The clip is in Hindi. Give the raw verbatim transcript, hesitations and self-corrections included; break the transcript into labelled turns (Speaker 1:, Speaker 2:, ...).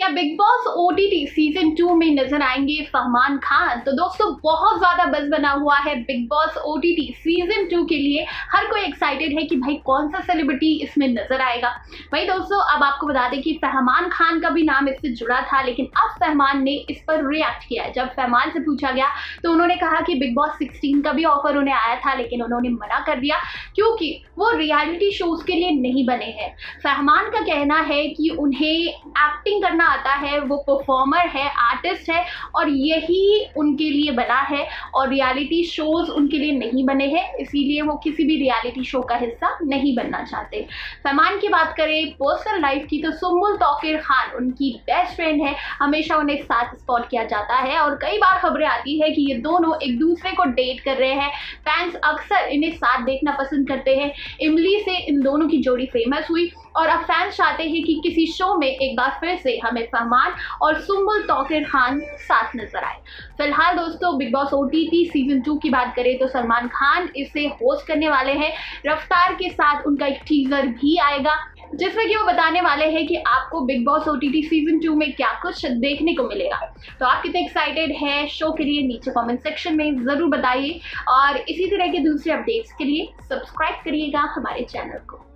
Speaker 1: क्या Bigg Boss OTT season two में नजर आएंगे फरमान खान? तो दोस्तों बहुत ज्यादा बज़ बना हुआ है Bigg Boss OTT season two के लिए। हर कोई एक्साइटेड है कि भाई कौन सा सेलिब्रिटी इसमें नजर आएगा। भाई दोस्तों अब आपको बता दें कि फरमान खान का भी नाम इससे जुड़ा था, लेकिन अब फरमान ने इस पर रिएक्ट किया। जब फरमान से पूछा गया तो उन्होंने कहा कि बिग बॉस सिक्सटीन का भी ऑफर उन्हें आया था, लेकिन उन्होंने मना कर दिया क्योंकि वो रियलिटी शोज के लिए नहीं बने हैं। फरमान का कहना है कि उन्हें एक्टिंग करना आता है, वो परफॉर्मर है, आर्टिस्ट है और यही उनके लिए बना है और रियलिटी शोज उनके लिए नहीं बने हैं, इसीलिए वो किसी भी रियलिटी शो का हिस्सा नहीं बनना चाहते। फरमान की बात करें पर्सनल लाइफ की तो सुम्बुल तौकीर खान उनकी बेस्ट फ्रेंड है, हमेशा उन्हें साथ स्पॉट किया जाता है और कई बार खबरें आती है कि ये दोनों एक दूसरे को डेट कर रहे हैं। फैंस अक्सर इन्हें साथ देखना पसंद करते हैं। इमली से इन दोनों की जोड़ी फेमस हुई और अब फैंस चाहते हैं कि किसी शो में एक बार फिर से हमें फरमान और सुम्बुल तौकीर खान साथ नजर आए। फिलहाल दोस्तों Bigg Boss OTT season two की बात करें तो सलमान खान इसे होस्ट करने वाले हैं। रफ्तार के साथ उनका एक टीजर भी आएगा जिसमें कि वो बताने वाले हैं कि आपको Bigg Boss OTT season two में क्या कुछ देखने को मिलेगा। तो आप कितने एक्साइटेड हैं शो के लिए नीचे कमेंट सेक्शन में जरूर बताइए और इसी तरह के दूसरे अपडेट्स के लिए सब्सक्राइब करिएगा हमारे चैनल को।